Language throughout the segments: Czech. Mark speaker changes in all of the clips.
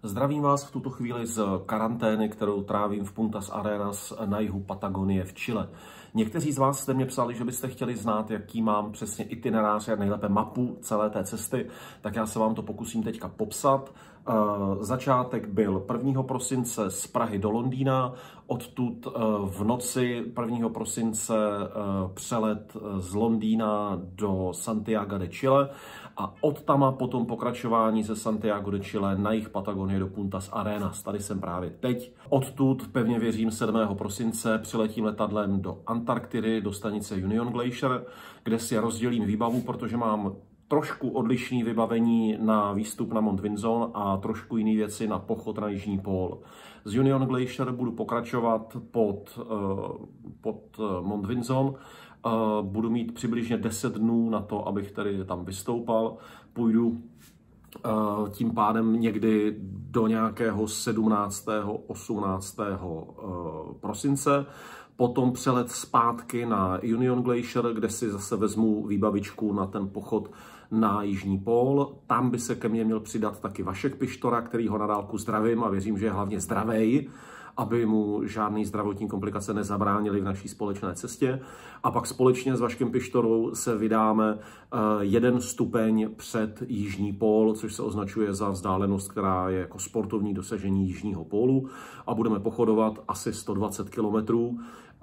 Speaker 1: Zdravím vás v tuto chvíli z karantény, kterou trávím v Puntas Arenas na jihu Patagonie v Chile. Někteří z vás jste mě psali, že byste chtěli znát, jaký mám přesně itinerář, jak nejlépe mapu celé té cesty, tak já se vám to pokusím teďka popsat. Začátek byl 1. prosince z Prahy do Londýna, odtud v noci 1. prosince přelet z Londýna do Santiago de Chile a od tama potom pokračování ze Santiago de Chile na jih Patagonie do Puntas Arenas. Tady jsem právě teď. Odtud, pevně věřím, 7. prosince přiletím letadlem do Antarktidy, do stanice Union Glacier, kde si rozdělím výbavu, protože mám trošku odlišné vybavení na výstup na Mont Vinson a trošku jiné věci na pochod na Jižní pól. Z Union Glacier budu pokračovat pod Mont Vinson. Budu mít přibližně 10 dnů na to, abych tady tam vystoupal. Půjdu tím pádem někdy do nějakého 17. 18. prosince. Potom přelet zpátky na Union Glacier, kde si zase vezmu výbavičku na ten pochod na Jižní pól. Tam by se ke mně měl přidat taky Vašek Pištora, který ho na dálku zdravím a věřím, že je hlavně zdravej, aby mu žádné zdravotní komplikace nezabránily v naší společné cestě. A pak společně s Vaškem Pištorou se vydáme 1 stupeň před Jižní pól, což se označuje za vzdálenost, která je jako sportovní dosažení Jižního pólu. A budeme pochodovat asi 120 kilometrů.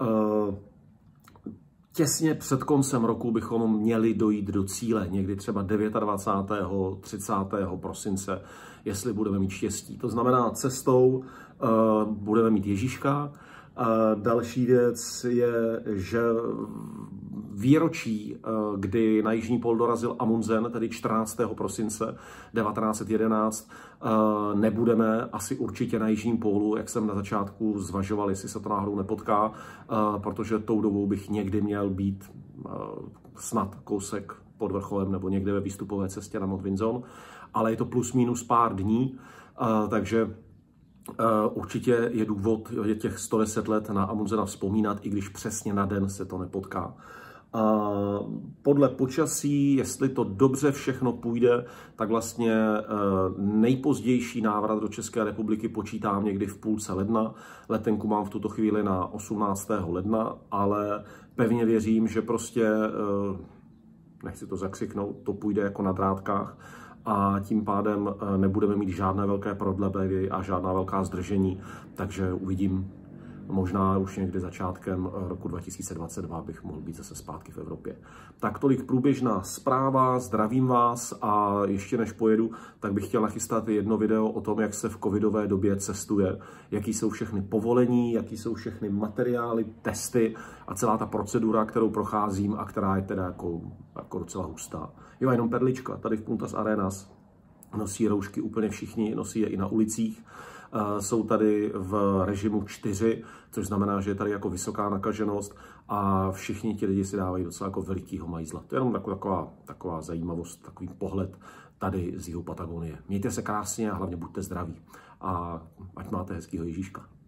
Speaker 1: Těsně před koncem roku bychom měli dojít do cíle, někdy třeba 29. 30. prosince, jestli budeme mít štěstí. To znamená, cestou budeme mít Ježíška. Další věc je, že výročí, kdy na Jižní pól dorazil Amundsen, tedy 14. prosince 1911, nebudeme asi určitě na Jižním pólu, jak jsem na začátku zvažoval, jestli se to náhodou nepotká, protože tou dobou bych někdy měl být snad kousek pod vrcholem nebo někde ve výstupové cestě na Mont Vinson, ale je to plus minus pár dní, takže určitě je důvod těch 110 let na Amundsena vzpomínat, i když přesně na den se to nepotká. Podle počasí, jestli to dobře všechno půjde, tak vlastně nejpozdější návrat do České republiky počítám někdy v půlce ledna. Letenku mám v tuto chvíli na 18. ledna, ale pevně věřím, že prostě, nechci to zakřiknout, to půjde jako na drátkách a tím pádem nebudeme mít žádné velké prodlevy a žádná velká zdržení, takže uvidím. Možná už někdy začátkem roku 2022 bych mohl být zase zpátky v Evropě. Tak tolik průběžná zpráva, zdravím vás a ještě než pojedu, tak bych chtěl nachystat jedno video o tom, jak se v covidové době cestuje, jaký jsou všechny povolení, jaký jsou všechny materiály, testy a celá ta procedura, kterou procházím a která je teda jako docela hustá. Jo, jenom perlička, tady v Puntas Arenas nosí roušky úplně všichni, nosí je i na ulicích. Jsou tady v režimu 4, což znamená, že je tady jako vysoká nakaženost a všichni ti lidi si dávají docela jako velikýho majzla. To je jenom taková zajímavost, takový pohled tady z jihu Patagonie. Mějte se krásně a hlavně buďte zdraví a ať máte hezkýho Ježíška.